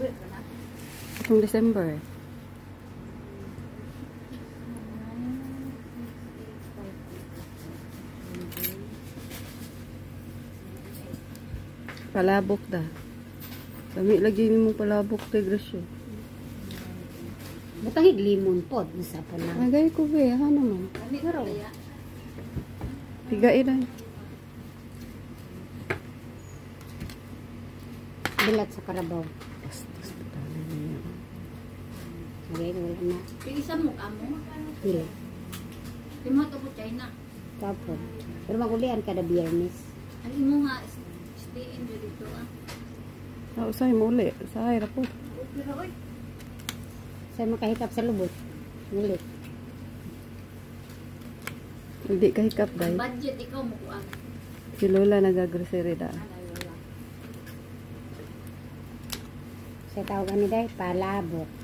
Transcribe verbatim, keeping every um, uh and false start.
Itong December. Palabok da. Kami lagi mo palabok kay Grasyo. Butangig limon pod sa pa lang. Agay ko be, ha naman. Pero Tiga ina. bilat sa karabaw. Bastos pa tala niya. Agay wala na. Pilisan mo kamo. Dili. Di mo ito po China. Tapos. Pero magulian kada biyernes. Ang imo nga, stay in dito ah. Ah, usay mo uli. Usay ra po. Okay ra, oy. Sa makahikap sa lubot. Ngulit. Hindi ka hikap day. Budget ikaw mo kuan. Si Lola nagagrocery da. Sa tawag ni day palabok.